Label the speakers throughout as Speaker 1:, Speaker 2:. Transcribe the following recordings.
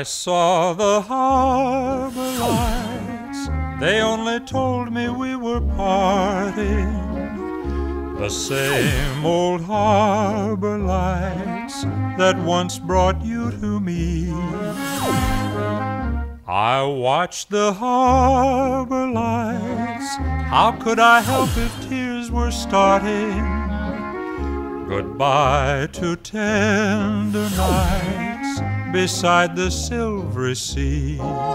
Speaker 1: I saw the harbor lights, they only told me we were parting. The same old harbor lights that once brought you to me. I watched the harbor lights, how could I help if tears were starting? Goodbye to tender nights beside the silvery sea.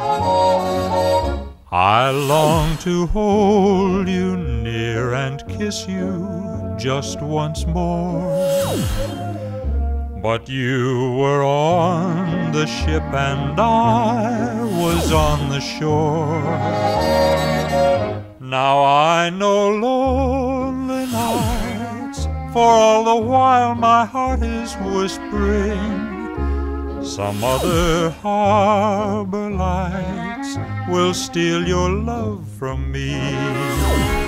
Speaker 1: I long to hold you near and kiss you just once more, but you were on the ship and I was on the shore. Now I know lonely nights, for all the while my heart is whispering, some other harbor lights will steal your love from me.